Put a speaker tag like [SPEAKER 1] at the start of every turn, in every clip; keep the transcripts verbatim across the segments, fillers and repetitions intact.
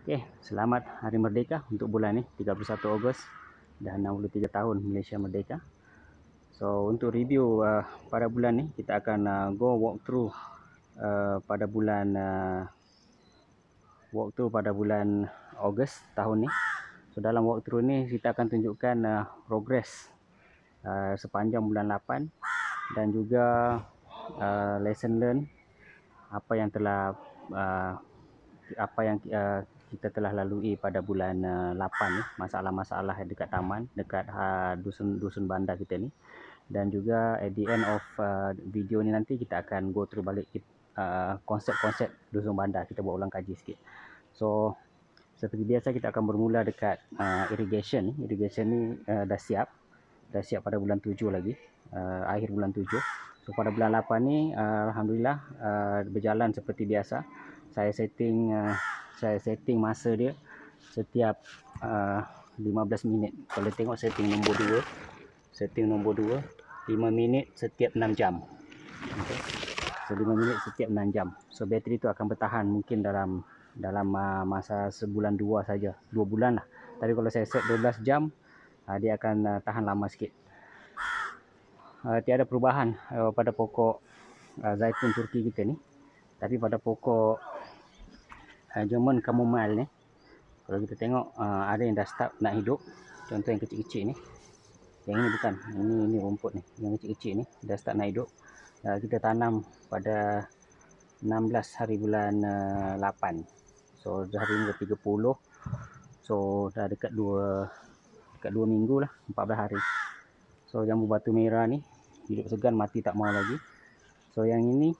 [SPEAKER 1] Okey, selamat Hari Merdeka untuk bulan ni, tiga puluh satu Ogos dan enam puluh tiga tahun Malaysia merdeka. So, untuk review uh, pada bulan ni, kita akan uh, go walk through uh, pada bulan uh, walk through pada bulan Ogos tahun ni. So, dalam walk through ni kita akan tunjukkan uh, progress uh, sepanjang bulan lapan dan juga uh, lesson learn apa yang telah uh, apa yang uh, kita telah lalui pada bulan uh, lapan ni, masalah-masalah dekat taman, dekat uh, dusun-dusun bandar kita ni. Dan juga at the end of uh, video ni nanti kita akan go through balik uh, konsep-konsep dusun bandar, kita buat ulang kaji sikit. So seperti biasa kita akan bermula dekat uh, irrigation. Irrigation ni uh, dah siap, dah siap pada bulan tujuh lagi, uh, akhir bulan tujuh. So pada bulan lapan ni uh, Alhamdulillah uh, berjalan seperti biasa. Saya setting uh, saya setting masa dia setiap uh, lima belas minit. Kalau tengok setting nombor dua, setting nombor dua, lima minit setiap enam jam. Okay. So lima minit setiap enam jam. So bateri tu akan bertahan mungkin dalam dalam uh, masa sebulan dua saja, dua bulan lah. Tapi kalau saya set dua belas jam, uh, dia akan uh, tahan lama sikit. Uh, tiada perubahan uh, pada pokok uh, zaitun Turki kita ni. Tapi pada pokok uh, German chamomile ni, kalau kita tengok uh, ada yang dah start nak hidup. Contoh yang kecil-kecil ni. Yang ini bukan, ini ini rumput ni. Yang kecil-kecil ni dah start nak hidup. Uh, kita tanam pada enam belas hari bulan uh, lapan. So hari ni tiga puluh. So dah dekat dua dekat dua minggu lah, empat belas hari. So jambu batu merah ni hidup segan, mati tak mau lagi. So yang ini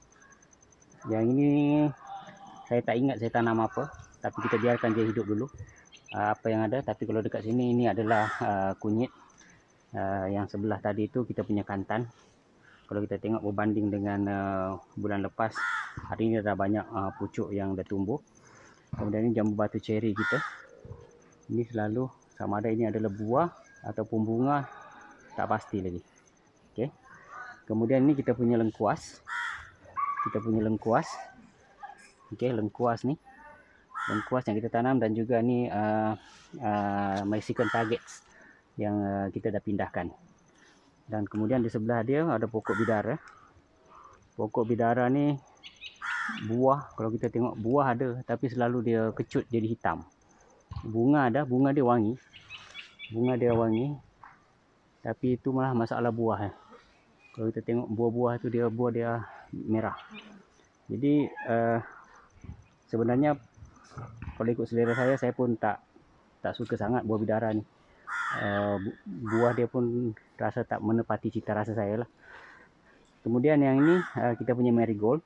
[SPEAKER 1] yang ini saya tak ingat saya tanam apa, tapi kita biarkan dia hidup dulu. Uh, apa yang ada. Tapi kalau dekat sini ini adalah uh, kunyit. Uh, yang sebelah tadi itu kita punya kantan. Kalau kita tengok berbanding dengan uh, bulan lepas, hari ini ada banyak uh, pucuk yang dah tumbuh. Kemudian ini jambu batu ceri kita. Ini selalu sama ada ini adalah buah ataupun bunga, tak pasti lagi. Okey. Kemudian ini kita punya lengkuas. Kita punya lengkuas. Okey, lengkuas ni. Lengkuas yang kita tanam dan juga ni uh, uh, Mexican targets yang uh, kita dah pindahkan. Dan kemudian di sebelah dia ada pokok bidara. Pokok bidara ni buah, kalau kita tengok buah ada, tapi selalu dia kecut jadi hitam. Bunga ada, bunga dia wangi. Bunga dia wangi. Tapi itu malah masalah buah. Eh. Kalau kita tengok buah-buah tu dia buah dia merah. Jadi uh, sebenarnya kalau ikut selera saya, saya pun tak tak suka sangat buah bidara ni. Uh, buah dia pun rasa tak menepati cita rasa saya lah. Kemudian yang ini uh, kita punya marigold.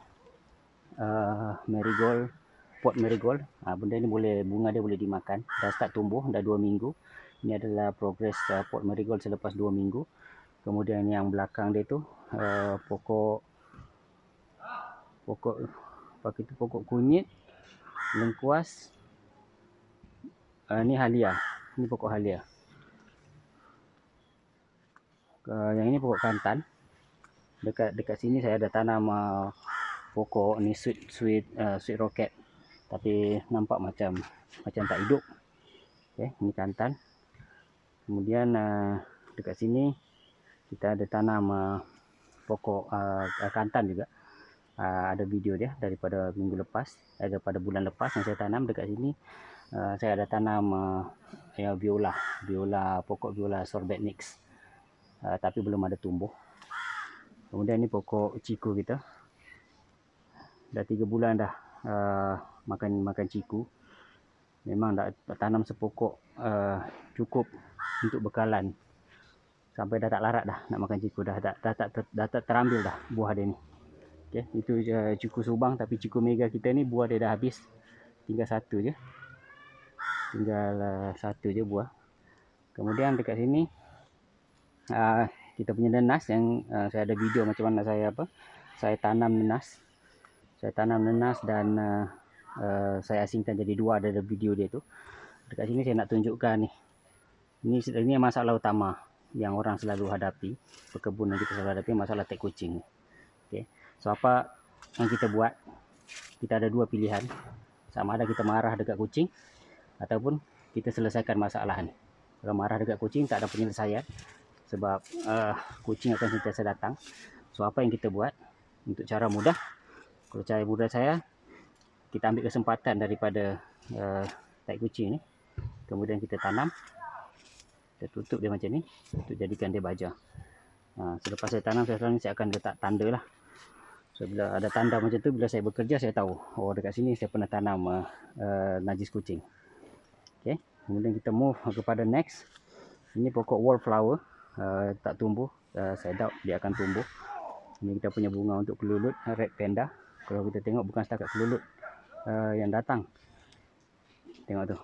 [SPEAKER 1] Uh, marigold, pot marigold. Uh, benda ni boleh, bunga dia boleh dimakan. Dah start tumbuh, dah dua minggu. Ini adalah progress uh, pot marigold selepas dua minggu. Kemudian yang belakang dia tu uh, pokok pokok apa itu pokok kunyit, lengkuas. Uh, ni halia. Ini pokok halia. Uh, yang ini pokok kantan. Dekat dekat sini saya ada tanam uh, pokok ni sweet sweet uh, sweet rocket. Tapi nampak macam macam tak hidup. Okey, ini kantan. Kemudian uh, dekat sini kita ada tanam uh, pokok uh, kantan juga. Uh, ada video dia daripada minggu lepas, daripada bulan lepas yang saya tanam. Dekat sini uh, saya ada tanam uh, ya, viola, viola pokok viola sorbet nix. Uh, tapi belum ada tumbuh. Kemudian ni pokok ciku kita. Dah tiga bulan dah uh, makan makan ciku. Memang dah tanam sepokok uh, cukup untuk bekalan. Sampai dah tak larat dah nak makan ciku, dah tak dah, dah, dah, dah tak terambil dah buah dia ni. Okey, itu uh, ciku Subang, tapi ciku mega kita ni buah dia dah habis. Tinggal satu je. Tinggal uh, satu je buah. Kemudian dekat sini uh, kita punya nenas yang uh, saya ada video macam mana saya apa? Saya tanam nenas. Saya tanam nenas dan uh, uh, saya asingkan jadi dua, ada video dia tu. Dekat sini saya nak tunjukkan ni. Ini ini masalah utama yang orang selalu hadapi, pekebun yang kita selalu hadapi, masalah tek kucing. Okey. So apa yang kita buat? Kita ada dua pilihan. sama ada kita marah dekat kucing ataupun kita selesaikan masalah ni. Kalau marah dekat kucing tak ada penyelesaian, sebab uh, kucing akan sentiasa datang. So apa yang kita buat untuk cara mudah? Kalau cara mudah saya, kita ambil kesempatan daripada uh, tai kucing ni, kemudian kita tanam, kita tutup dia macam ni untuk jadikan dia baja. Uh, selepas saya tanam, saya sekarang ni saya akan letak tanda lah. So bila ada tanda macam tu, bila saya bekerja saya tahu, oh dekat sini saya pernah tanam uh, uh, najis kucing. Okay, kemudian kita move kepada next. Ini pokok wallflower, uh, tak tumbuh, uh, saya doubt dia akan tumbuh. Ini kita punya bunga untuk kelulut, red panda. Kalau kita tengok bukan setakat kelulut uh, yang datang. Tengok tu,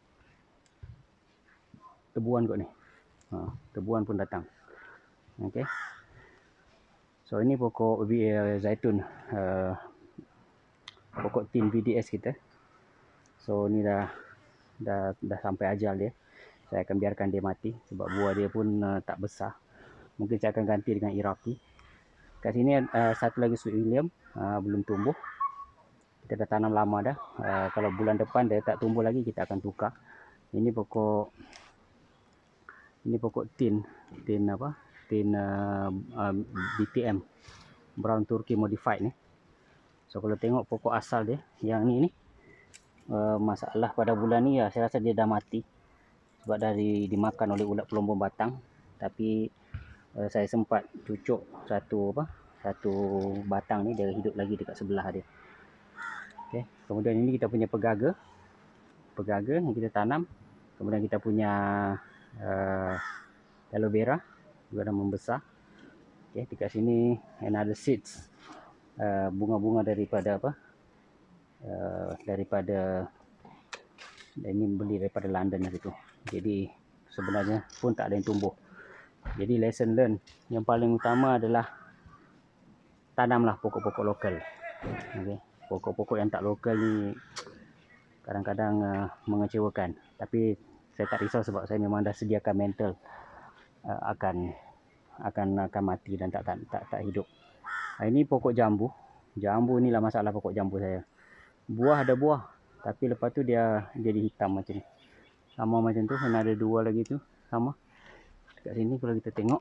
[SPEAKER 1] tebuan kot ni, uh, tebuan pun datang. Okay. So ini pokok uh, zaitun, uh, pokok tin V D S kita. So ni dah dah dah sampai ajal dia. Saya akan biarkan dia mati sebab buah dia pun uh, tak besar. Mungkin saya akan ganti dengan Iraqi. Kat sini uh, satu lagi Sweet William, uh, belum tumbuh. Kita dah tanam lama dah. Uh, kalau bulan depan dia tak tumbuh lagi, kita akan tukar. Ini pokok ini pokok tin, tin apa? Tin uh, uh, B T M, Brown Turkey Modified ni. So kalau tengok pokok asal dia yang ni ni, uh, masalah pada bulan ni ya, saya rasa dia dah mati sebab dari dimakan oleh ulat pelombong batang. Tapi uh, saya sempat cucuk satu apa? Satu batang ni, dia hidup lagi dekat sebelah dia. Okey, kemudian ini kita punya pegaga. Pegaga yang kita tanam. Kemudian kita punya uh, aloe vera juga dah membesar. Okey, dekat sini another seeds, uh, bunga-bunga daripada apa? Uh, daripada ini beli daripada London hari tu. Jadi sebenarnya pun tak ada yang tumbuh. Jadi lesson learn yang paling utama adalah tanamlah pokok-pokok lokal. Okey, pokok-pokok yang tak lokal ni kadang-kadang uh, mengecewakan. Tapi saya tak risau sebab saya memang dah sediakan mental uh, akan akan akan mati dan tak tak tak, tak hidup. Uh, ini pokok jambu. Jambu inilah masalah pokok jambu saya. Buah ada buah, tapi lepas tu dia jadi hitam macam ni. Sama macam tu, ada dua lagi tu sama. Dekat sini kalau kita tengok,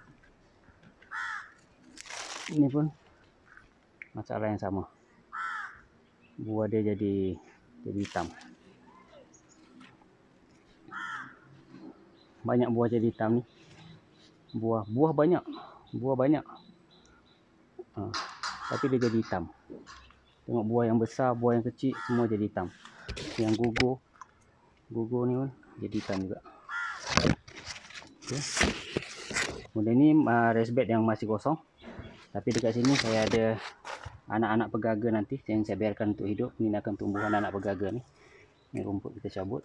[SPEAKER 1] ini pun masalah yang sama. Buah dia jadi jadi hitam. Banyak buah jadi hitam ni. Buah buah banyak, buah banyak. Ha, tapi dia jadi hitam. Tengok buah yang besar, buah yang kecil semua jadi hitam. Yang gugur, gugur ni pun jadi hitam juga. Okay. Kemudian ni uh, raised bed yang masih kosong. Tapi dekat sini saya ada anak-anak pegaga nanti yang saya biarkan untuk hidup. Ini akan tumbuh anak-anak pegaga ni. Ini rumput kita cabut.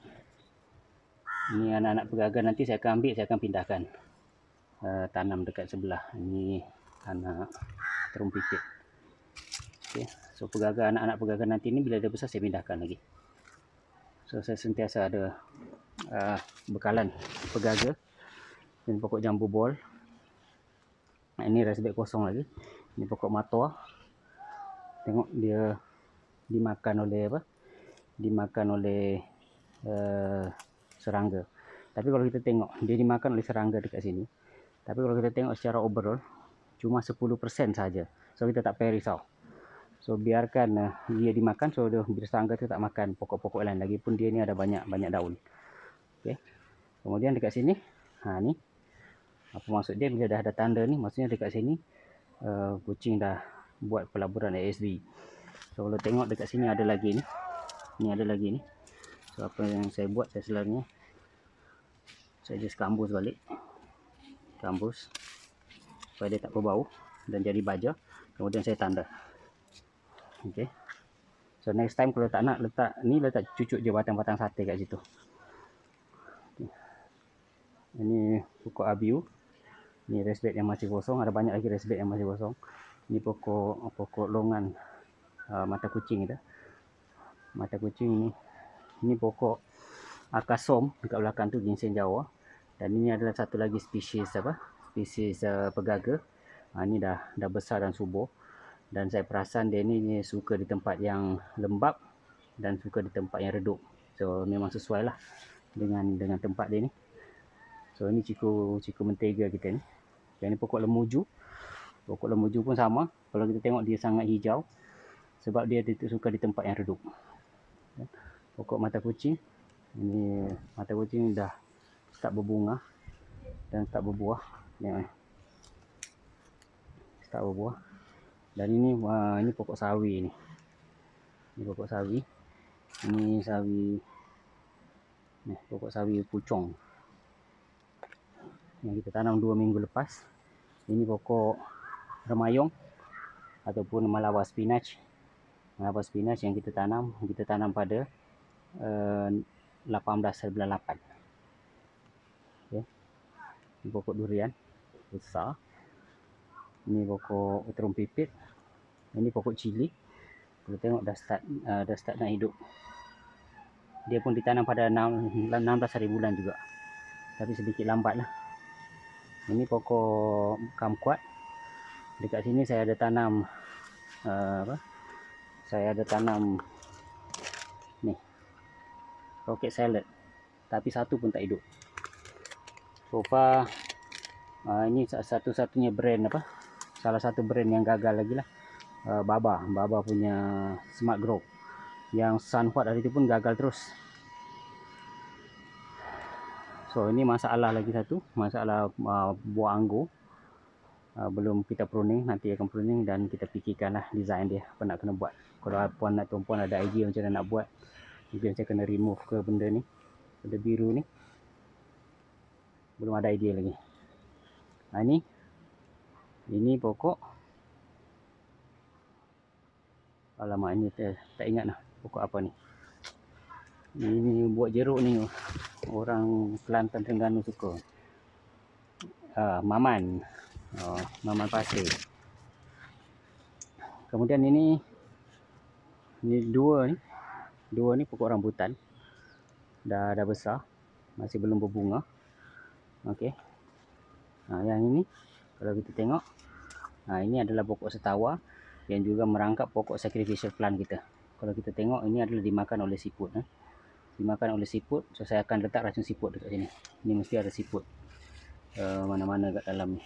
[SPEAKER 1] Ini anak-anak pegaga nanti saya akan ambil, saya akan pindahkan. Uh, tanam dekat sebelah. Ini anak terung pipit. Okay. So pegaga, anak-anak pegaga nanti ni bila dia besar saya pindahkan lagi. So saya sentiasa ada uh, bekalan pegaga dan pokok jambu bol. Nah, ini raised bed kosong lagi. Ini pokok matua. Tengok dia dimakan oleh apa? Dimakan oleh uh, serangga. Tapi kalau kita tengok dia dimakan oleh serangga dekat sini. Tapi kalau kita tengok secara overall cuma sepuluh peratus saja. So kita tak payah risau. So biarkan uh, dia dimakan. So dia serangga tu tak makan pokok-pokok lain. Lagipun dia ni ada banyak-banyak daun. Okey. Kemudian dekat sini, ha ni. Apa maksud dia bila dah ada tanda ni? Maksudnya dekat sini uh, kucing dah buat pelaburan A S D. So kalau tengok dekat sini ada lagi ni. Ni ada lagi ni. So apa yang saya buat, saya sebenarnya saya just kambus balik. Kambus supaya dia tak berbau dan jadi baja. Kemudian saya tanda. Okey. So next time kalau tak nak letak ni, letak cucuk je batang-batang sate kat situ. Okay. Ini pokok abiu. Ini raised bed yang masih kosong. Ada banyak lagi raised bed yang masih kosong. Ini pokok pokok longan uh, mata kucing kita. Mata kucing ini. Ini pokok akasom dekat belakang tu, ginseng Jawa. Dan ini adalah satu lagi spesies apa? Spesies uh, pegaga. Ha, ini dah dah besar dan subur. Dan saya perasan dia ni, ni suka di tempat yang lembap dan suka di tempat yang redup. So memang sesuai lah dengan dengan tempat dia ni. So ini ciku ciku mentega kita ni. Yang ni pokok lemuju. Pokok lemuju pun sama. Kalau kita tengok dia sangat hijau sebab dia suka di tempat yang redup. Pokok mata kucing. Ini mata kucing dah start berbunga dan start berbuah. Tengok ni. Start berbuah. Dan ini wah, ini pokok sawi ni. Ini pokok sawi. Ini sawi. Ni pokok sawi pucong. Yang kita tanam dua minggu lepas. Ini pokok remayong ataupun malabar spinach. Malabar spinach yang kita tanam, kita tanam pada uh, lapan belas bulan lapan. Okay. Ini pokok durian besar. Ini pokok terung pipit. Ini pokok cili. Kita tengok dah start uh, dah start nak hidup. Dia pun ditanam pada enam belas hari bulan juga. Tapi sedikit lambat lah. Ini pokok kamkuat. Dekat sini saya ada tanam uh, apa? Saya ada tanam ni rocket salad. Tapi satu pun tak hidup. So far uh, ini satu-satunya brand apa? Salah satu brand yang gagal lagi lah. Uh, Baba, Baba punya Smart Grow. Yang Sunwhat hari itu pun gagal terus. So ini masalah lagi satu, masalah uh, buah anggur. Uh, belum kita pruning, nanti akan pruning dan kita fikirkanlah design dia apa nak kena buat. Kalau puan nak tuan-puan ada idea macam mana nak buat, mungkin saya kena remove ke benda ni, benda biru ni. Belum ada idea lagi. Nah ini, ini pokok. Alamak, ini tak, tak ingat lah pokok apa ni. Ini buat jeruk ni orang Kelantan Terengganu suka. Uh, maman. Oh, maman pasir. Kemudian ini ini dua ni. Dua ni pokok rambutan. Dah dah besar. Masih belum berbunga. Okey. Nah, yang ini kalau kita tengok, nah ini adalah pokok setawa yang juga merangkap pokok sacrificial plant kita. Kalau kita tengok, ini adalah dimakan oleh siput. Eh. Dimakan oleh siput. So saya akan letak racun siput dekat sini. Ini mesti ada siput uh, mana-mana kat dalam ni.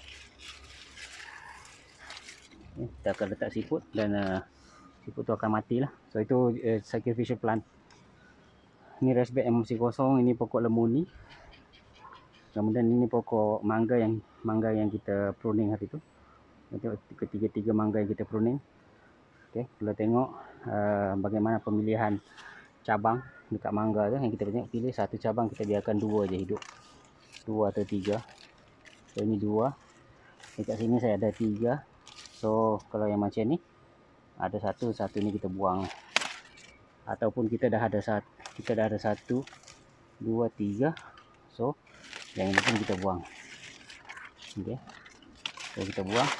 [SPEAKER 1] Okay, kita akan letak siput dan uh, siput tu akan matilah. So itu uh, sacrificial plant. Ini raspberry yang masih kosong. Ini pokok lemuni. Kemudian ini pokok mangga yang mangga yang kita pruning hari tu. Ketiga-tiga mangga yang kita pruning. Okey, kalau tengok uh, bagaimana pemilihan cabang dekat mangga tu, yang kita tengok pilih satu cabang, kita biarkan dua je hidup. Dua atau tiga. So ini dua. Dekat sini saya ada tiga. So kalau yang macam ni ada satu, satu ni kita buang. Ataupun kita dah ada satu, kita dah ada satu, dua, tiga. So yang ini pun kita buang. Okey. So kita buang.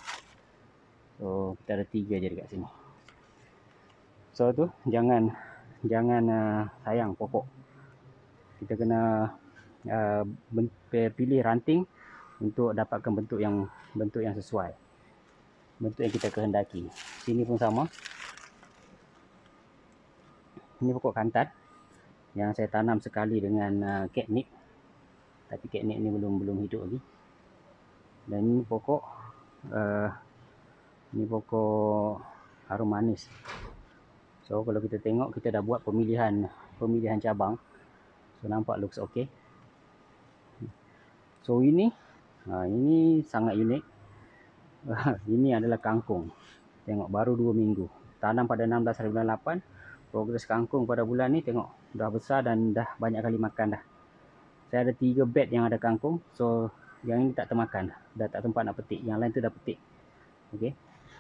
[SPEAKER 1] So kita ada tiga je dekat sini. So tu jangan jangan uh, sayang pokok. Kita kena uh, pilih ranting untuk dapatkan bentuk yang bentuk yang sesuai. Bentuk yang kita kehendaki. Sini pun sama. Ini pokok kantan yang saya tanam sekali dengan uh, catnip. Tapi catnip ni belum belum hidup lagi. Dan ini pokok uh, ini pokok harum manis. So kalau kita tengok, kita dah buat pemilihan pemilihan cabang. So nampak looks okay. So ini ha, ini sangat unik. Ini adalah kangkung. Tengok baru dua minggu. Tanam pada enam belas hari bulan lapan. Progres kangkung pada bulan ni tengok dah besar dan dah banyak kali makan dah. Saya ada tiga bed yang ada kangkung. So yang ini tak termakan. Dah tak tempat nak petik. Yang lain tu dah petik. Okey.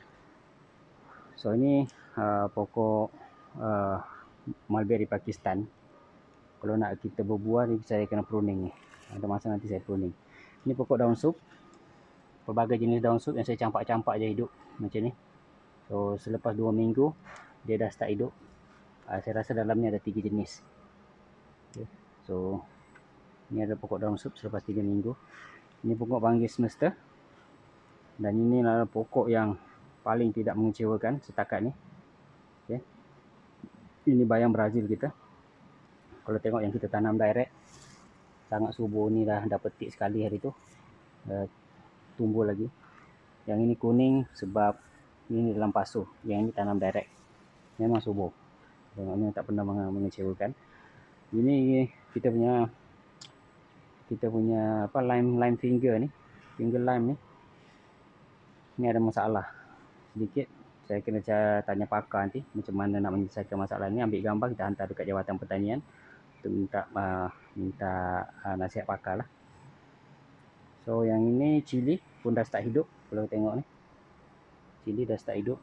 [SPEAKER 1] So ini uh, pokok uh, mulberry Pakistan. Kalau nak kita berbuah ni saya kena pruning ni. Ada masa nanti saya pruning. Ini pokok daun sup. Pelbagai jenis daun sup yang saya campak-campak je hidup macam ni. So selepas dua minggu dia dah start hidup. Uh, saya rasa dalam ni ada tiga jenis. Okay. So ini ada pokok daun sup selepas tiga minggu. Ini pokok banggai semesta. Dan ini adalah pokok yang paling tidak mengecewakan setakat ni. Okay. Ini bayam Brazil kita. Kalau tengok yang kita tanam direct, sangat subur ni dah dah petik sekali hari tu. Uh, tumbuh lagi. Yang ini kuning sebab ini dalam pasu. Yang ini tanam direct. Memang subur. Tengoknya tak pernah mengecewakan. Ini kita punya kita punya apa lime lime finger ni, finger lime ni. Ini ada masalah sedikit. Saya kena tanya pakar nanti macam mana nak menyelesaikan masalah ni. Ambil gambar kita hantar dekat Jabatan Pertanian untuk minta uh, minta uh, nasihat pakar lah. So yang ini cili pun dah start hidup. Kalau tengok ni, cili dah start hidup.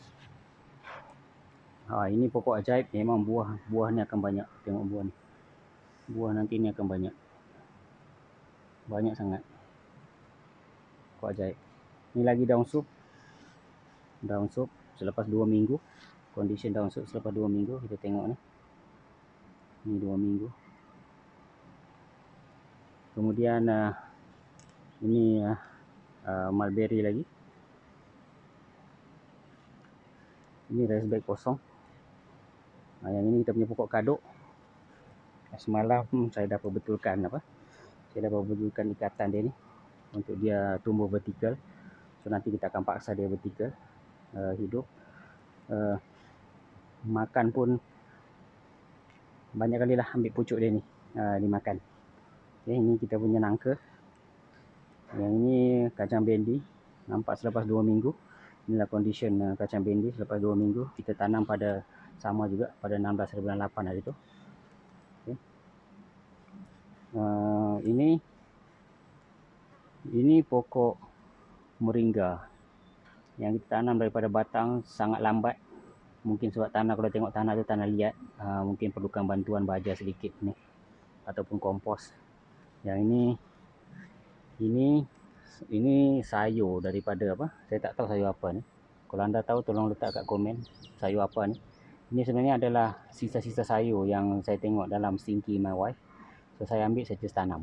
[SPEAKER 1] Ha, ini pokok ajaib. Memang buah buah ni akan banyak. Tengok buah ni, buah nanti ni akan banyak, banyak sangat. Pokok ajaib. Ni lagi daun sup, daun sup selepas dua minggu. Condition daun sup selepas dua minggu kita tengok ni. Ni dua minggu. Kemudian uh, ini uh, uh, mulberry lagi. Ini raspberry kosong. Nah, yang ini kita punya pokok kaduk. Semalam hmm, saya dah perbetulkan apa? Saya dah perbetulkan ikatan dia ni untuk dia tumbuh vertikal. So nanti kita akan paksa dia vertikal uh, hidup. Uh, makan pun banyak kali lah ambil pucuk dia ni uh, dimakan. Okay, ini kita punya nangka. Yang ini kacang bendi. Nampak selepas dua minggu. Inilah condition uh, kacang bendi selepas dua minggu. Kita tanam pada sama juga pada enam belas bulan lapan hari tu. Okay. Uh, ini ini pokok moringa yang kita tanam daripada batang sangat lambat. Mungkin sebab tanah, kalau tengok tanah tu tanah liat, uh, mungkin perlukan bantuan baja sedikit ni ataupun kompos. Yang ini ini ini sayur daripada apa? Saya tak tahu sayur apa ni. Kalau anda tahu tolong letak kat komen sayur apa ni. Ini sebenarnya adalah sisa-sisa sayur yang saya tengok dalam stinky my wife. So saya ambil, saya just tanam.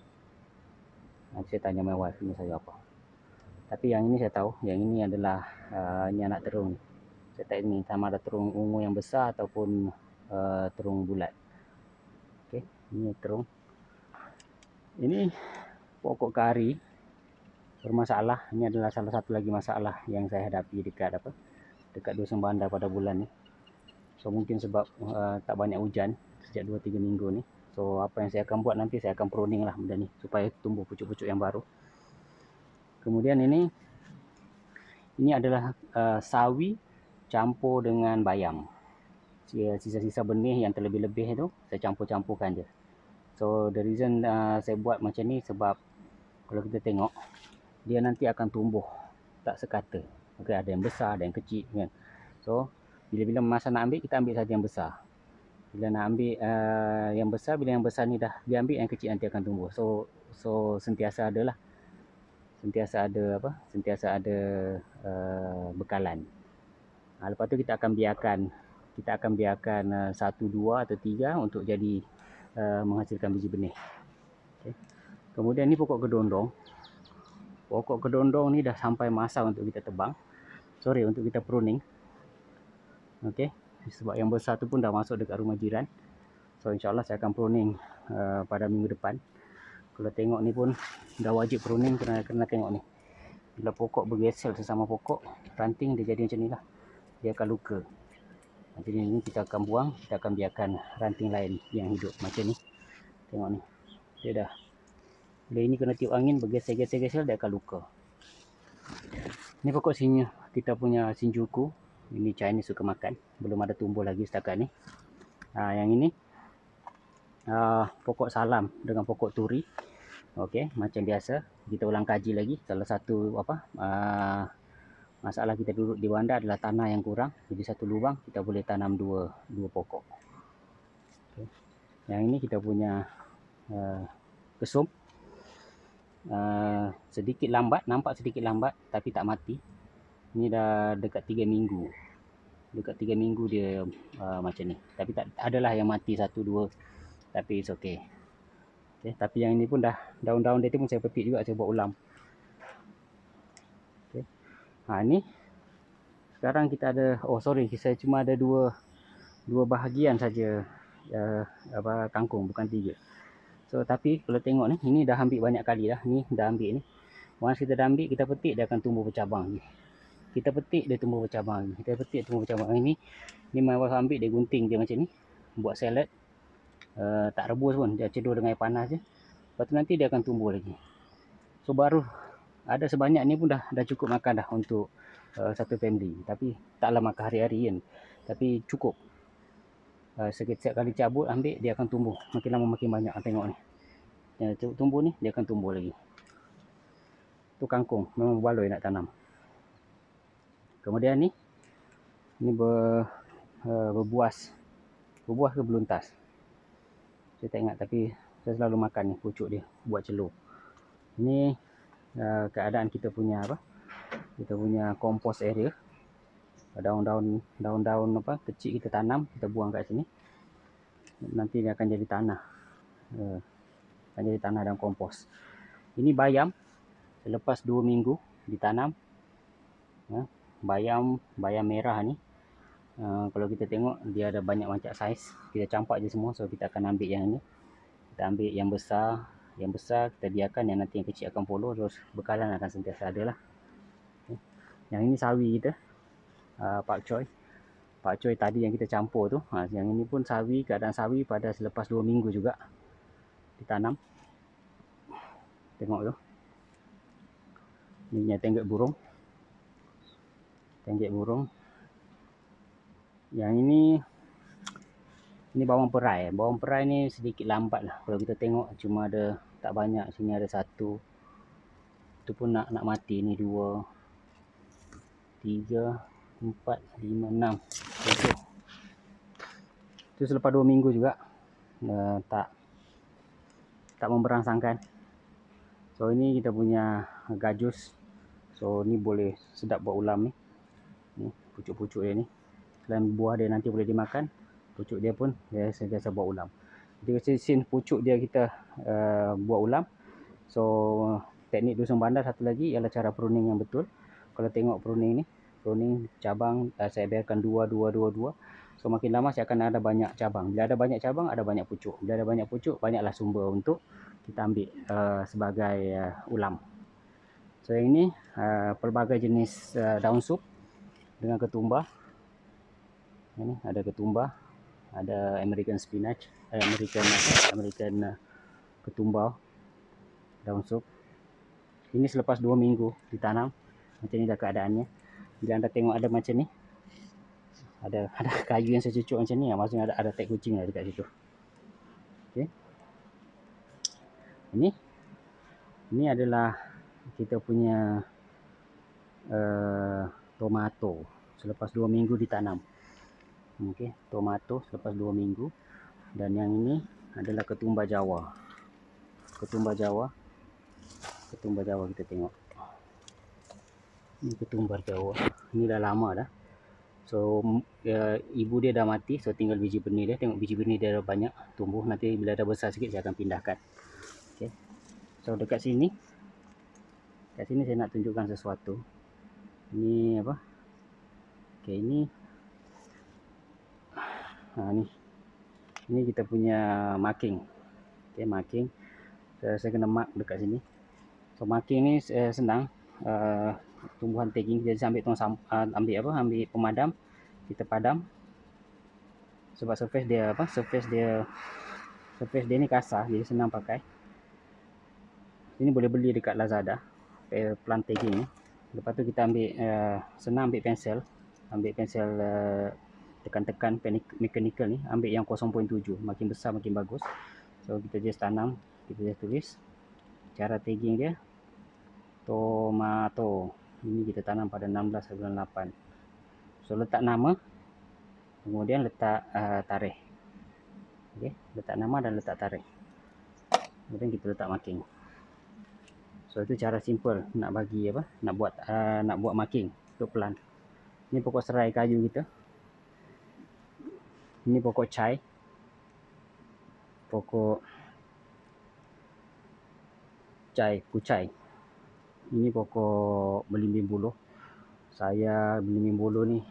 [SPEAKER 1] Nanti saya tanya my wife ini sayur apa. Tapi yang ini saya tahu, yang ini adalah uh, ini anak terung. Saya tak ini sama ada terung ungu yang besar ataupun uh, terung bulat. Okey, ini terung. Ini pokok kari bermasalah. Ini adalah salah satu lagi masalah yang saya hadapi dekat apa? Dekat Dusun Bandar pada bulan ni. So mungkin sebab uh, tak banyak hujan sejak dua tiga minggu ni. So apa yang saya akan buat nanti, saya akan pruning lah benda ni supaya tumbuh pucuk-pucuk yang baru. Kemudian ini ini adalah uh, sawi campur dengan bayam. Sisa-sisa benih yang terlebih-lebih tu saya campur-campurkan je. So the reason uh, saya buat macam ni sebab kalau kita tengok dia nanti akan tumbuh tak sekata. Okay, ada yang besar, ada yang kecil kan. So bila-bila masa nak ambil, kita ambil saja yang besar. Bila nak ambil uh, yang besar, bila yang besar ni dah diambil, yang kecil nanti akan tumbuh. So so sentiasa ada lah. Sentiasa ada apa? Sentiasa ada uh, bekalan. Ha, lepas tu kita akan biarkan kita akan biarkan uh, satu, dua atau tiga untuk jadi uh, menghasilkan biji benih. Okay. Kemudian ni pokok kedondong. Pokok kedondong ni dah sampai masa untuk kita tebang. Sorry, untuk kita pruning. Okey, sebab yang besar tu pun dah masuk dekat rumah jiran. So insyaAllah saya akan pruning uh, pada minggu depan. Kalau tengok ni pun dah wajib pruning, kena, kena tengok ni. Bila pokok bergesel sesama pokok, ranting dia jadi macam ni lah. Dia akan luka. Jadi ni kita akan buang, kita akan biarkan ranting lain yang hidup macam ni. Tengok ni, dia dah. Bila ini kena tiup angin, bergesel-gesel-gesel, dia akan luka. Ni pokok sini, kita punya Shinjuku. Ini Chinese suka makan. Belum ada tumbuh lagi setakat ni. Ha, yang ini, uh, pokok salam dengan pokok turi. Okey, macam biasa. Kita ulang kaji lagi. Salah satu apa uh, masalah kita duduk di bandar adalah tanah yang kurang. Jadi satu lubang kita boleh tanam dua dua pokok. Okay. Yang ini kita punya uh, kesum. Uh, sedikit lambat, nampak sedikit lambat tapi tak mati. Ini dah dekat tiga minggu. Dekat tiga minggu dia uh, macam ni. Tapi tak adalah yang mati satu dua. Tapi it's okay. Okay, tapi yang ini pun dah daun-daun dia tu pun saya petik juga, saya buat ulam. Okay. Ha, ni sekarang kita ada, oh sorry, saya cuma ada dua dua bahagian saja uh, apa kangkung, bukan tiga. So tapi kalau tengok ni, ini dah ambil banyak kali dah. Ni dah ambil ni. Once kita dah ambil, kita petik, dia akan tumbuh bercabang ni. Kita petik, dia tumbuh bercabang ni. Kita petik, tumbuh bercabang ni. Ni mawar ambil, dia gunting je macam ni. Buat salad. Uh, tak rebus pun, dia cedur dengan air panas je. Lepas tu nanti dia akan tumbuh lagi. So baru ada sebanyak ni pun dah dah cukup makan dah untuk uh, satu family. Tapi taklah makan hari-hari kan. Tapi cukup. Uh, setiap kali cabut ambil, dia akan tumbuh. Makin lama makin banyak. Tengok ni. Dia tumbuh ni, dia akan tumbuh lagi. Tu kangkung, memang baloi nak tanam. Kemudian ni, ni ber, uh, berbuas. Berbuah ke beluntas? Saya tak ingat, tapi saya selalu makan ni pucuk dia buat celur. Ini uh, keadaan kita punya apa? Kita punya kompos area. Daun-daun daun-daun apa kecil kita tanam, kita buang kat sini. Nanti dia akan jadi tanah. Uh, akan jadi tanah dan kompos. Ini bayam. Selepas dua minggu ditanam. Uh, bayam bayam merah ni. Uh, kalau kita tengok dia ada banyak macam saiz. Kita campak je semua, so kita akan ambil yang ni. Kita ambil yang besar, yang besar kita biarkan, yang nanti yang kecil akan follow, terus bekalan akan sentiasa ada lah. Okay. Yang ini sawi kita, uh, pak choy. Pak choy tadi yang kita campur tu, ha, yang ini pun sawi, keadaan sawi pada selepas dua minggu juga ditanam. Tengok tu. Ini tenggek burung. Tenggek burung. Yang ini ini bawang perai. Bawang perai ni sedikit lambat lah. Kalau kita tengok cuma ada tak banyak. Sini ada satu. Itu pun nak nak mati. Ni dua, tiga, empat, lima, enam, tujuh. Itu selepas dua minggu juga. Uh, tak tak memberangsangkan. So ini kita punya gajus. So ni boleh sedap buat ulam ni. Ni pucuk-pucuk dia ni. Selain buah dia nanti boleh dimakan, pucuk dia pun dia sentiasa buat ulam. Jadi sin pucuk dia kita uh, buat ulam. So teknik dusun bandar satu lagi ialah cara pruning yang betul. Kalau tengok pruning ni, pruning cabang uh, saya biarkan dua dua dua dua. So makin lama saya akan ada banyak cabang. Bila ada banyak cabang, ada banyak pucuk. Bila ada banyak pucuk, banyaklah sumber untuk kita ambil uh, sebagai uh, ulam. So yang ini uh, pelbagai jenis uh, daun sup dengan ketumbar. Ini ada ketumbar, ada American spinach, eh, American American uh, ketumbar, daun sup. Ini selepas dua minggu ditanam. Macam ni dah keadaannya. Bila anda tengok ada macam ni, ada ada kayu yang secucuk macam ni, maksudnya ada ada tek kucing lah dekat situ. Okey. Ini ini adalah kita punya uh, tomato selepas dua minggu ditanam. Okey, tomato selepas dua minggu. Dan yang ini adalah ketumbar Jawa. Ketumbar Jawa. Ketumbar Jawa kita tengok. Ini ketumbar Jawa. Ini dah lama dah. So uh, ibu dia dah mati, so tinggal biji benih dia. Tengok biji benih dia dah banyak tumbuh. Nanti bila dah besar sikit saya akan pindahkan. Okey. So dekat sini, kat sini saya nak tunjukkan sesuatu. Ini apa? Okey, ini ha ni. Ini kita punya marking. Okey, marking. Saya, saya kena mark dekat sini. So marking ni uh, senang. Uh, tumbuhan tagging, jadi saya ambil tong uh, ambil apa? Ambil pemadam, kita padam. Sebab surface dia apa? Surface dia surface dia ni kasar, jadi senang pakai. Ini boleh beli dekat Lazada. Plant tagging ni. Lepas tu kita ambil uh, senang ambil pensel, ambil pensel uh, tekan-tekan mechanical ni, ambil yang kosong perpuluhan tujuh, makin besar makin bagus. So kita just tanam, kita just tulis cara tagging dia. Tomato. Ini kita tanam pada enam belas bulan lapan. So letak nama, kemudian letak uh, tarikh. Okey, letak nama dan letak tarikh. Kemudian kita letak marking. So itu cara simple nak bagi apa? Nak buat uh, nak buat marking untuk plant. Ini pokok serai kayu kita. Ini pokok chai. Pokok chai, kucai. Ini pokok belimbing buluh. Saya belimbing buluh ni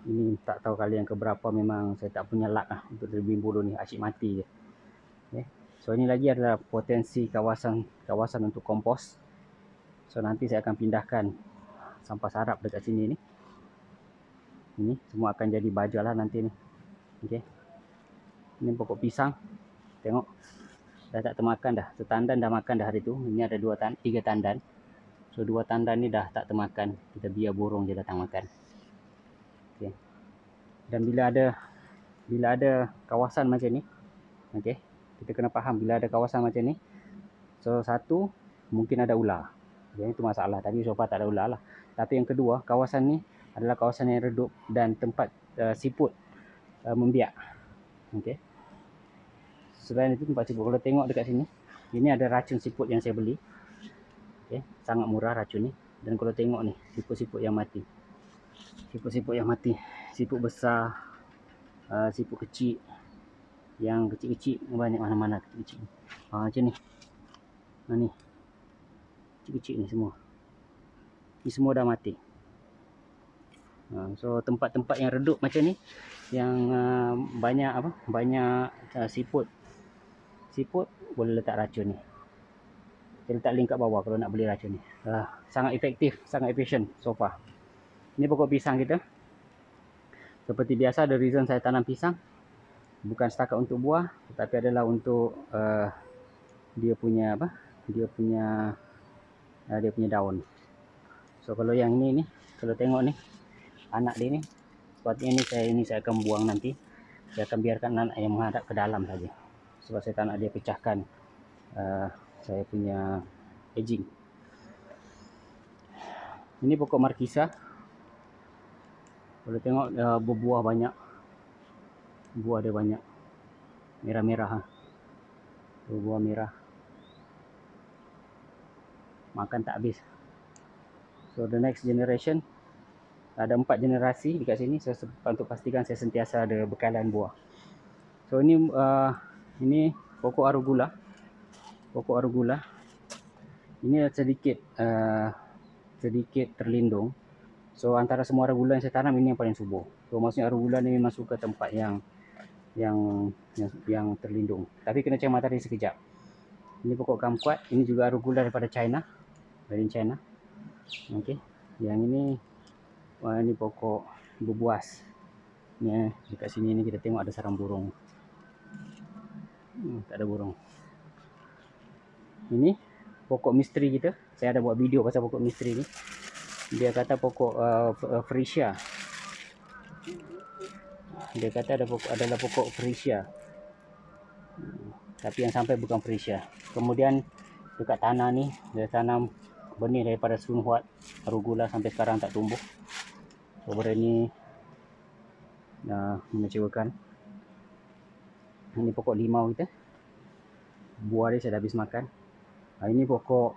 [SPEAKER 1] Ini tak tahu kali yang keberapa, memang saya tak punya luck lah untuk review bulu ni, asyik mati je. Okay. So ini lagi adalah potensi kawasan kawasan untuk kompos. So nanti saya akan pindahkan sampah sarap dekat sini ni. Ini semua akan jadi baja lah nanti ni. Okay. Ini pokok pisang. Tengok. Dah tak termakan dah. Setandan dah makan dah hari tu. Ini ada dua tan tiga tandan. So dua tandan ni dah tak termakan. Kita biar burung je datang makan. Okay. Dan bila ada bila ada kawasan macam ni, okay, kita kena faham bila ada kawasan macam ni. So satu, mungkin ada ular. Okay, itu masalah. Tadi so far tak ada ular lah. Tapi yang kedua, kawasan ni adalah kawasan yang redup dan tempat uh, siput uh, membiak. Okay. Selain itu tempat siput, kalau tengok dekat sini, ini ada racun siput yang saya beli. Okay. Sangat murah racun ni. Dan kalau tengok ni, siput-siput yang mati. Siput-siput yang mati. Siput besar, uh, siput kecil. Yang kecil-kecil, banyak mana-mana kecil-kecil. Uh, macam ni. Nah, ni. Kecil-kecil ni semua. Ni semua dah mati. Uh, so tempat-tempat yang redup macam ni, yang uh, banyak apa? Banyak uh, siput. Siput boleh letak racun ni. Saya letak link kat bawah kalau nak beli racun ni. Uh, sangat efektif, sangat efisien so far. Ini pokok pisang kita. Seperti biasa, the reason saya tanam pisang bukan setakat untuk buah, tetapi adalah untuk uh, dia punya apa? Dia punya uh, dia punya daun. So kalau yang ini ni, kalau tengok ni, anak dia ni, sepatutnya ni saya ini saya akan buang nanti. Saya akan biarkan anak yang menghadap ke dalam saja. Sebab saya tak nak dia pecahkan uh, saya punya edging. Ini pokok markisa. Kalau tengok uh, berbuah banyak. Buah dia banyak. Merah-merah. Ha? Buah merah. Makan tak habis. So the next generation. Ada empat generasi dekat sini. Saya untuk pastikan saya sentiasa ada bekalan buah. So ini uh, ini pokok arugula. Pokok arugula. Ini sedikit uh, sedikit terlindung. So antara semua arugula yang saya tanam, ini yang paling subur. So maksudnya arugula ni memang suka tempat yang yang yang, yang terlindung. Tapi kena cari matahari sekejap. Ini pokok kamkuat. Ini juga arugula daripada China. Dari China. Okey. Yang ini wah, ini pokok berbuas. Ni dekat sini ni kita tengok ada sarang burung. Hmm, tak ada burung. Ini pokok misteri kita. Saya ada buat video pasal pokok misteri ni. Dia kata pokok uh, freesia. Dia kata ada pokok, adalah pokok freesia. Hmm, tapi yang sampai bukan freesia. Kemudian dekat tanah ni dia tanam benih daripada sunhuat arugula, sampai sekarang tak tumbuh. So benda ni uh, mengecewakan. Ini pokok limau kita. Buah dia saya dah habis makan. Uh, ini pokok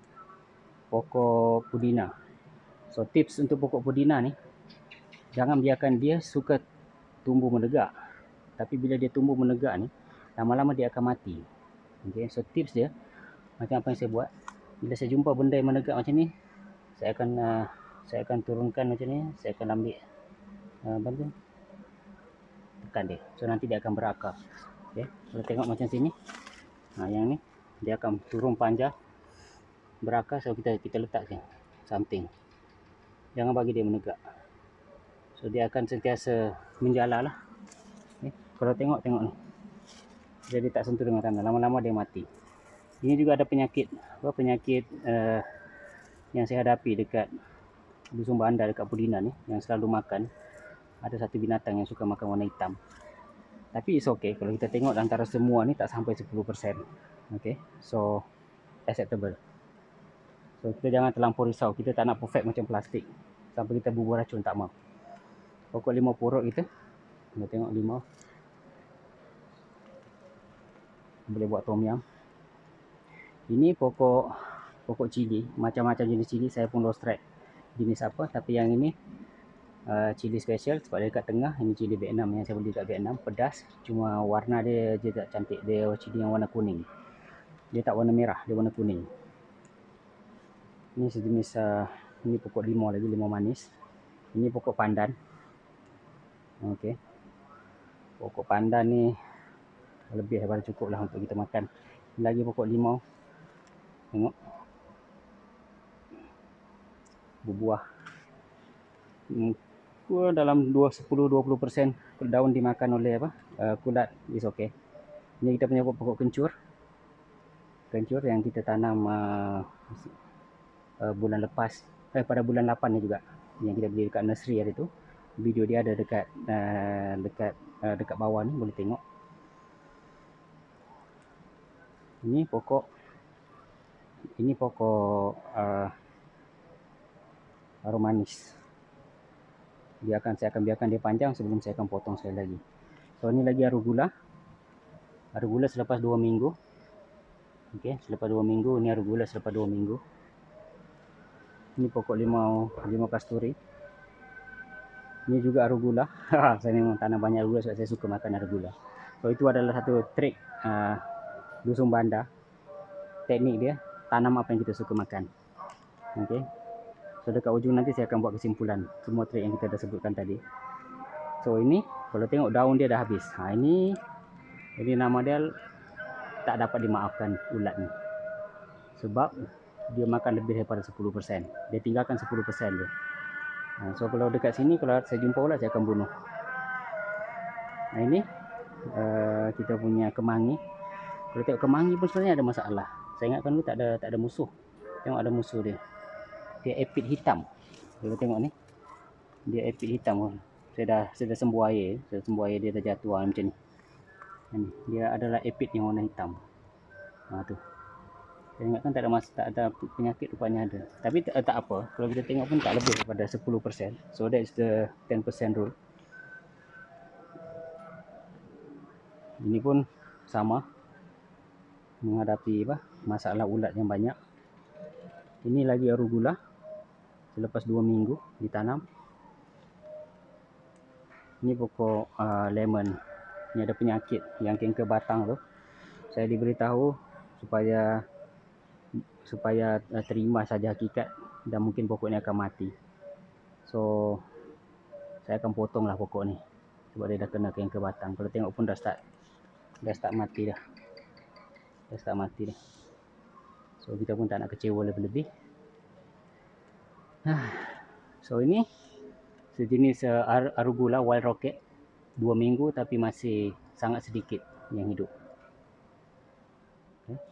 [SPEAKER 1] pokok pudina. So tips untuk pokok pudina ni, jangan biarkan dia suka tumbuh menegak. Tapi bila dia tumbuh menegak ni, lama-lama dia akan mati. Okay, so tips dia macam apa yang saya buat. Bila saya jumpa benda yang menegak macam ni, saya akan uh, saya akan turunkan macam ni. Saya akan ambil uh, bantu tekan dia. So nanti dia akan berakar. Okay, kalau tengok macam sini, nah yang ni dia akan turun panjang berakar. So kita kita letak sini something. Jangan bagi dia menegak. So dia akan sentiasa menjala lah. Okay. Kalau tengok tengok ni, jadi tak sentuh dengan tanah, lama-lama dia mati. Ini juga ada penyakit apa penyakit uh, yang saya hadapi dekat dusun bandar dekat Pudina ni, yang selalu makan. Ada satu binatang yang suka makan warna hitam. Tapi it's okay kalau kita tengok antara semua ni tak sampai sepuluh peratus. Okay, so acceptable. So kita jangan terlampau risau. Kita tak nak perfect macam plastik sampai kita bubuh racun, tak mau. Pokok limau purut kita, kita tengok limau, boleh buat tom yum. Ini pokok pokok cili, macam-macam jenis cili. Saya pun lost track jenis apa. Tapi yang ini uh, cili special sebab dia dekat tengah. Ini cili Vietnam yang saya beli dekat Vietnam. Pedas, cuma warna dia je tak cantik. Dia cili yang warna kuning. Dia tak warna merah, dia warna kuning. Ini sejenis uh, ini pokok limau lagi, limau manis. Ini pokok pandan. Okey. Pokok pandan ni lebih daripada cukup lah untuk kita makan. Lagi pokok limau. Tengok. Berbuah. Hmm, dalam sepuluh dua puluh peratus daun dimakan oleh apa? Uh, kulat. Is okay. Ini kita punya pokok kencur. Kencur yang kita tanam uh, uh, bulan lepas. Eh, pada bulan lapan ni juga. Yang kita beli dekat nursery hari tu. Video dia ada dekat uh, dekat uh, dekat bawah ni, boleh tengok. Ini pokok ini pokok uh, aromanis. Dia akan saya akan biarkan dia panjang sebelum saya akan potong sekali lagi. So ini lagi arugula. Arugula selepas dua minggu. Okey, selepas dua minggu ini arugula selepas dua minggu. Ini pokok limau limau kasturi. Ini juga arugula. Saya memang tanam banyak arugula sebab saya suka makan arugula. So itu adalah satu trik uh, dusun bandar. Teknik dia tanam apa yang kita suka makan. Okey. So dekat ujung nanti saya akan buat kesimpulan semua trik yang kita dah sebutkan tadi. So ini kalau tengok daun dia dah habis. Ha ini ini nama dia tak dapat dimaafkan ulat ni. Sebab dia makan lebih daripada sepuluh peratus. Dia tinggalkan sepuluh peratus dia. Ha, so kalau dekat sini kalau saya jumpa ulat saya akan bunuh. Nah ini uh, kita punya kemangi. Kalau tengok kemangi pun sebenarnya ada masalah. Saya ingatkan dulu tak ada tak ada musuh. Tengok ada musuh dia. Dia epit hitam. Kalau tengok ni. Dia epit hitam. Saya dah saya dah sembuh air, saya sembuh air dia dah jatuh macam ni. Ini dia adalah epit yang warna hitam. Ha tu. Saya ingatkan tak ada mas tak ada penyakit, rupanya ada. Tapi tak, tak apa. Kalau kita tengok pun tak lebih daripada sepuluh peratus. So that is the ten percent rule. Ini pun sama. Menghadapi apa? Masalah ulat yang banyak. Ini lagi arugula. Selepas dua minggu ditanam. Ini pokok uh, lemon. Ini ada penyakit yang kengkar batang tu. Saya diberitahu supaya supaya uh, terima saja hakikat dan mungkin pokok ni akan mati. So saya akan potonglah pokok ni sebab dia dah kena kengkar batang. Kalau tengok pun dah start dah start mati dah. Dah start mati dah. So kita pun tak nak kecewa lebih-lebih. So ini sejenis uh, arugula wild rocket. Dua minggu tapi masih sangat sedikit yang hidup. Okay.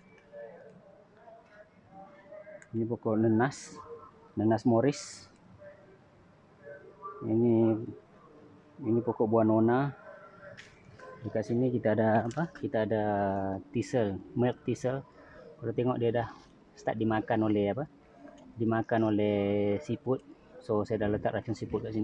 [SPEAKER 1] Ini pokok nenas. Nenas Morris. Ini ini pokok buah nona. Dekat sini kita ada apa? Kita ada thistle, milk thistle. Kalau tengok dia dah start dimakan oleh apa? Dimakan oleh siput. So saya dah letak racun siput kat sini.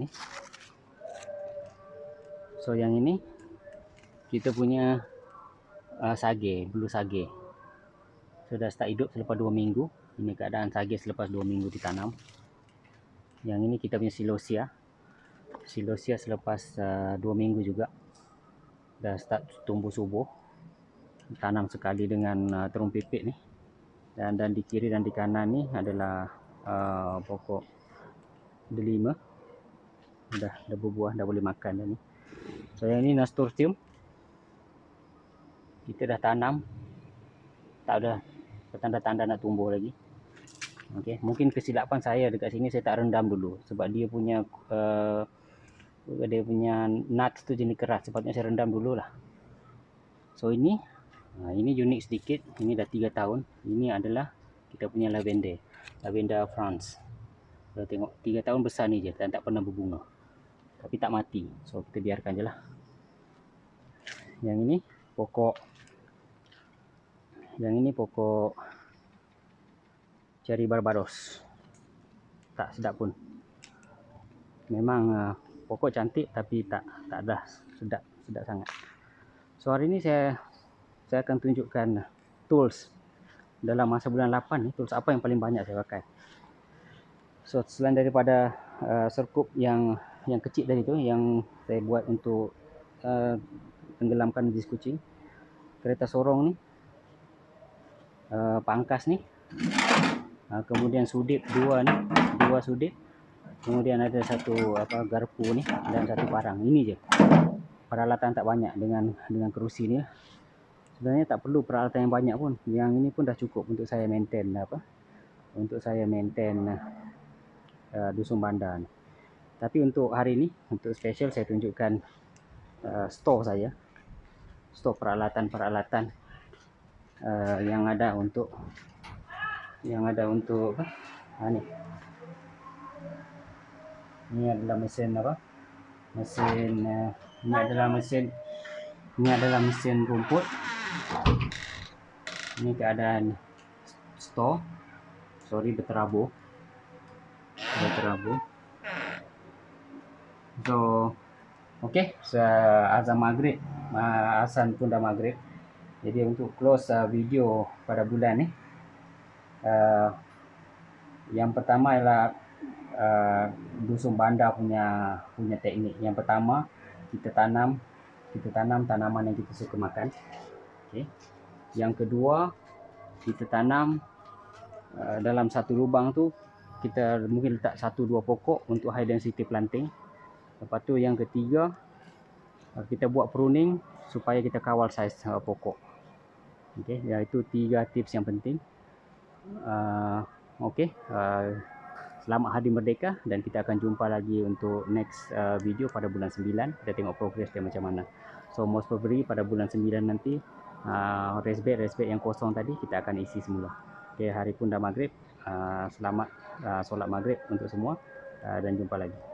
[SPEAKER 1] So yang ini kita punya uh, sage, bulu sage. So dah start hidup selepas dua minggu. Ini keadaan sage selepas dua minggu ditanam. Yang ini kita punya silosia. Silosia selepas uh, dua minggu juga dah start tumbuh subur. Tanam sekali dengan uh, terung pipit ni. Dan dan di kiri dan di kanan ni adalah uh, pokok delima. Dah dah berbuah, dah boleh makan dah ni. So yang ini nasturtium. Kita dah tanam. Tak ada tanda-tanda nak tumbuh lagi. Okey, mungkin kesilapan saya dekat sini saya tak rendam dulu sebab dia punya uh, dia punya nuts tu jenis keras, sepatutnya saya rendam dululah. So ini uh, ini unik sedikit, ini dah tiga tahun. Ini adalah kita punya lavender, lavender France. Kalau tengok tiga tahun besar ni je dan tak pernah berbunga. Tapi tak mati. So kita biarkan je lah. Yang ini pokok Yang ini pokok Cherry Barbados. Tak sedap pun. Memang uh, pokok cantik tapi tak tak ada sedap sedap sangat. So hari ini saya saya akan tunjukkan tools dalam masa bulan lapan ni, tools apa yang paling banyak saya pakai. So selain daripada uh, serkup yang yang kecil tadi tu yang saya buat untuk uh, tenggelamkan bijis kucing, kereta sorong ni, uh, pangkas ni, uh, kemudian sudip dua ni, dua sudip, kemudian ada satu apa garpu ni dan satu parang. Ini je. Peralatan tak banyak dengan dengan kerusi ni. Sebenarnya tak perlu peralatan yang banyak pun. Yang ini pun dah cukup untuk saya maintain apa? Untuk saya maintain uh, dusun bandar ni. Tapi untuk hari ni, untuk special saya tunjukkan uh, store saya. Store peralatan-peralatan uh, yang ada untuk yang ada untuk apa? Ha, ni. Ini adalah mesin apa? Mesin uh, ini adalah mesin ini adalah mesin rumput. Ini keadaan store. Sorry berterabur. Berterabur. So, okey, so, azan maghrib, azan pun dah maghrib. Jadi untuk close uh, video pada bulan ni, uh, yang pertama ialah uh, dusun bandar punya punya teknik. Yang pertama kita tanam kita tanam tanaman yang kita suka makan. Okey. Yang kedua kita tanam uh, dalam satu lubang tu kita mungkin letak satu dua pokok untuk high density planting. Lepas tu yang ketiga kita buat pruning supaya kita kawal saiz uh, pokok. Okey, iaitu tiga tips yang penting. Uh, Okey, uh, selamat Hari Merdeka dan kita akan jumpa lagi untuk next uh, video pada bulan sembilan. Kita tengok progress dia macam mana. So most probably pada bulan sembilan nanti uh, race bed race bed yang kosong tadi kita akan isi semula. Okey, hari pun dah maghrib. Uh, selamat uh, solat maghrib untuk semua uh, dan jumpa lagi.